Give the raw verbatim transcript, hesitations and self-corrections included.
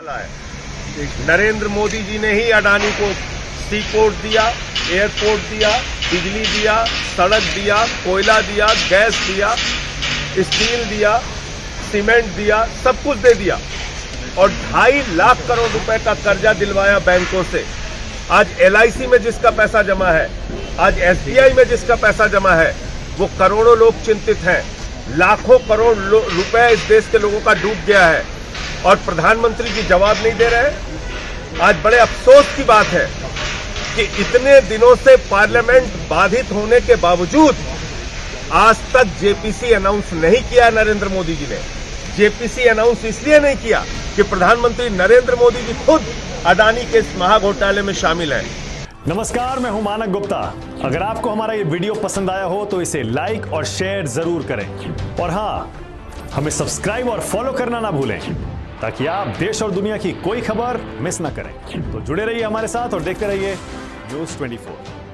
वाला है। नरेंद्र मोदी जी ने ही अडानी को सी पोर्ट दिया, एयरपोर्ट दिया, बिजली दिया, सड़क दिया, कोयला दिया, गैस दिया, स्टील दिया, सीमेंट दिया, सब कुछ दे दिया और ढाई लाख करोड़ रुपए का कर्जा दिलवाया बैंकों से। आज एल आई सी में जिसका पैसा जमा है, आज एस बी आई में जिसका पैसा जमा है, वो करोड़ों लोग चिंतित हैं। लाखों करोड़ रुपए इस देश के लोगों का डूब गया है और प्रधानमंत्री जी जवाब नहीं दे रहे। आज बड़े अफसोस की बात है कि इतने दिनों से पार्लियामेंट बाधित होने के बावजूद आज तक जे पी सी अनाउंस नहीं किया नरेंद्र मोदी जी ने। जे पी सी अनाउंस इसलिए नहीं किया कि प्रधानमंत्री नरेंद्र मोदी जी खुद अडानी के इस महाघोटाले में शामिल हैं। नमस्कार, मैं हूं मानक गुप्ता। अगर आपको हमारा ये वीडियो पसंद आया हो तो इसे लाइक और शेयर जरूर करें और हाँ, हमें सब्सक्राइब और फॉलो करना ना भूलें ताकि आप देश और दुनिया की कोई खबर मिस ना करें। तो जुड़े रहिए हमारे साथ और देखते रहिए न्यूज़ चौबीस।